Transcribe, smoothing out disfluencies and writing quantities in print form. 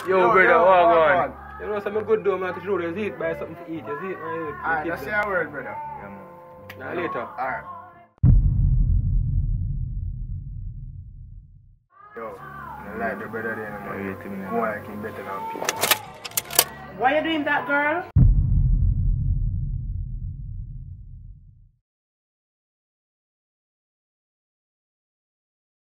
Yo, brother, walk on. You know, something good though, man. Control you see it, buy something to eat. You see it, man. Alright, let's say a word, brother. Yeah, man. Now later. Alright. Yo, I like the brother there, man. Go on, like him better than people. Why you doing that, girl?